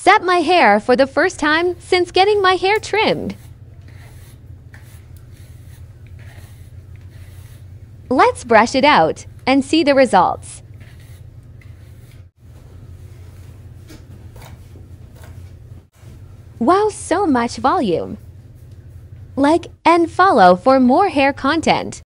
set my hair for the first time since getting my hair trimmed. Let's brush it out and see the results. Wow, so much volume! Like and follow for more hair content.